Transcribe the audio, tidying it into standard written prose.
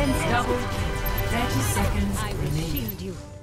Minions double. 30 seconds I will remaining. shield you.